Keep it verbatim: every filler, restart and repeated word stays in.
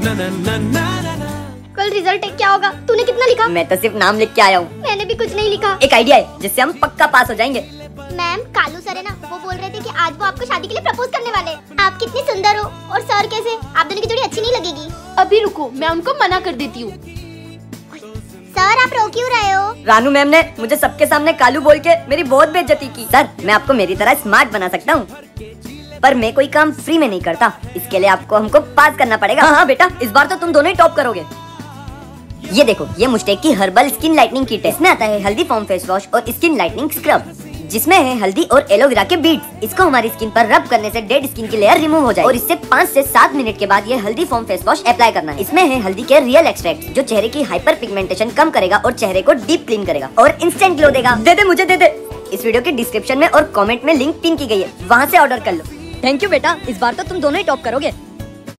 कल रिजल्ट है, क्या होगा? तूने कितना लिखा? मैं तो सिर्फ नाम लिख के आया हूँ। मैंने भी कुछ नहीं लिखा। एक आइडिया है जिससे हम पक्का पास हो जाएंगे। मैम, कालू सर है ना, वो बोल रहे थे कि आज वो आपको शादी के लिए प्रपोज करने वाले। आप कितनी सुंदर हो और सर कैसे? आप दोनों की जोड़ी अच्छी नहीं लगेगी। अभी रुको, मैं उनको मना कर देती हूँ। सर, आप रो क्यों रहे हो? रानू मैम ने मुझे सबके सामने कालू बोल के मेरी बहुत बेइज्जती की। सर, मैं आपको मेरी तरह स्मार्ट बना सकता हूँ, पर मैं कोई काम फ्री में नहीं करता। इसके लिए आपको हमको पास करना पड़ेगा। हाँ हाँ बेटा, इस बार तो तुम दोनों ही टॉप करोगे। ये देखो, ये मुस्टेक की हर्बल स्किन लाइटनिंग किट है। इसमें आता है हल्दी फॉर्म फेस वॉश और स्किन लाइटनिंग स्क्रब, जिसमें है हल्दी और एलोवेरा के बीड्स। इसको हमारी स्किन पर रब करने से डेड स्किन की लेयर रिमूव हो जाए और इससे पाँच से सात मिनट के बाद ये हल्दी फॉर्म फेस वॉश अप्लाई करना है। इसमें है हल्दी के रियल एक्सट्रैक्ट, जो चेहरे की हाइपर पिगमेंटेशन कम करेगा और चेहरे को डीप क्लीन करेगा और इंस्टेंट ग्लो देगा। दे दे मुझे दे दे। इस वीडियो के डिस्क्रिप्शन में और कमेंट में लिंक पिन की गई है, वहाँ से ऑर्डर कर लो। थैंक यू बेटा, इस बार तो तुम दोनों ही टॉप करोगे।